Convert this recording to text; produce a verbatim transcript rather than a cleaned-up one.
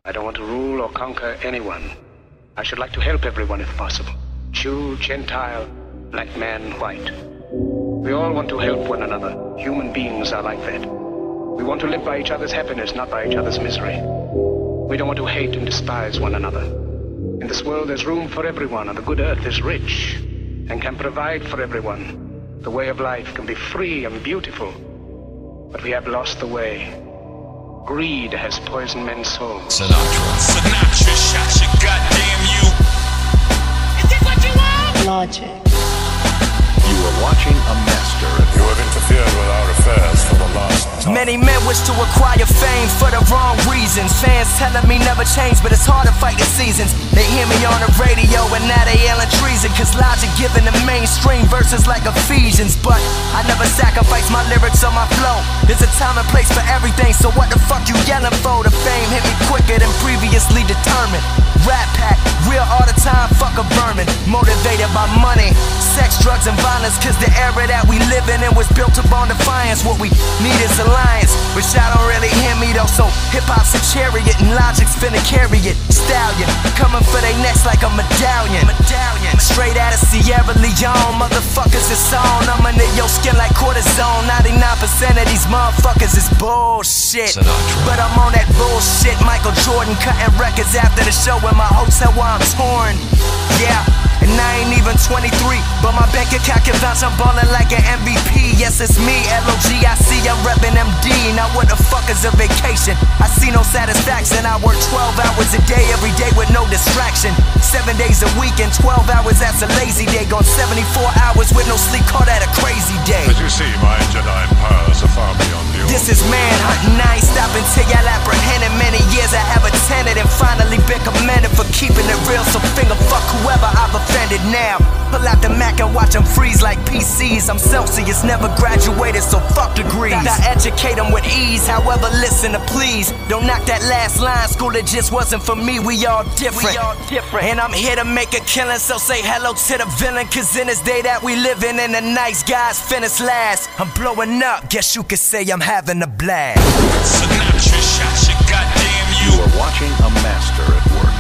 I don't want to rule or conquer anyone. I should like to help everyone if possible. Jew, Gentile, black man, white. We all want to help one another. Human beings are like that. We want to live by each other's happiness, not by each other's misery. We don't want to hate and despise one another. In this world there's room for everyone, and the good earth is rich and can provide for everyone. The way of life can be free and beautiful, but we have lost the way. Greed has poisoned men's souls. Sinatra. Sinatra shot your goddamn you. Is this what you want? Logic. You are watching a master. You have interfered with our affairs for the last time. Many men wish to acquire fame for the wrong reasons. Fans telling me never change, but it's hard to fight the seasons. They hear me on the radio and now they yelling treason, cause Logic giving the mainstream verses like Ephesians. But I never sacrifice my lyrics or my flow. There's a time and place for everything, so what the fuck you yelling for? The fame hit me quicker than previously determined. Rap pack, real all the time, fuck a vermin. Motivated by money, sex, drugs, and violence, cause the era that we live in was built upon defiance. What we need is alliance, which y'all don't really hear me though. So hip-hop's a chariot and Logic's finna carry it. Stallion, coming for they necks like a medallion. Medallion, straight out of Sierra Leone, motherfuckers it's on. I'm under your skin like cortisone. ninety-nine percent of these motherfuckers is bullshit, Sinatra. but I'm on that bullshit. Michael Jordan cutting records after the show in my hotel while I'm torn. Yeah, and I ain't even twenty-three, but my bank account can vouch I'm ballin' like an M V P. Yes, it's me, L O G I C, I'm reppin' M D. Now what the fuck is a vacation? I see no satisfaction. I work twelve hours a day, every day with no distraction. Seven days a week and twelve hours, that's a lazy day. Gone seventy-four hours with no sleep, call that a crazy day. As you see, my Jedi powers are far beyond you. This is manhunt, and I ain't stopping till y'all apprehended. Many years I have attended and finally been commended for keeping it real. So finger fuck whoever I've offended now. Pull out the Mac and watch them freeze like P Cs. I'm Celsius, never graduated, so fuck degrees. I educate them with ease, however listen to please. Don't knock that last line, school it just wasn't for me. We all different, we all different. And I'm here to make a killing, so say hello to the villain. Cause in this day that we living in, the nice guys finish last. I'm blowing up, guess you could say I'm having a blast. Sinatra shot your goddamn you. You are watching a master at work.